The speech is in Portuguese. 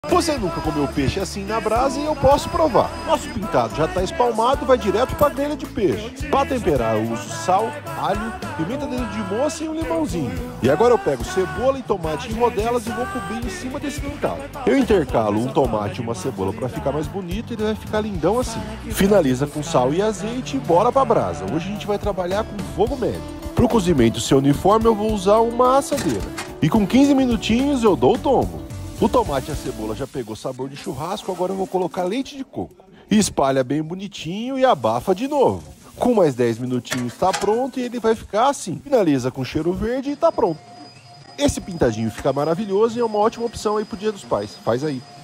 Você nunca comeu peixe assim na brasa e eu posso provar. Nosso pintado já está espalmado, vai direto para a grelha de peixe. Para temperar eu uso sal, alho, pimenta dedo de moça e um limãozinho. E agora eu pego cebola e tomate em rodelas e vou cobrir em cima desse pintado. Eu intercalo um tomate e uma cebola para ficar mais bonito e ele vai ficar lindão assim. Finaliza com sal e azeite e bora para a brasa. Hoje a gente vai trabalhar com fogo médio. Para o cozimento ser uniforme eu vou usar uma assadeira. E com 15 minutinhos eu dou o tombo. O tomate e a cebola já pegou sabor de churrasco, agora eu vou colocar leite de coco. E espalha bem bonitinho e abafa de novo. Com mais 10 minutinhos está pronto e ele vai ficar assim. Finaliza com cheiro verde e está pronto. Esse pintadinho fica maravilhoso e é uma ótima opção aí pro Dia dos Pais. Faz aí.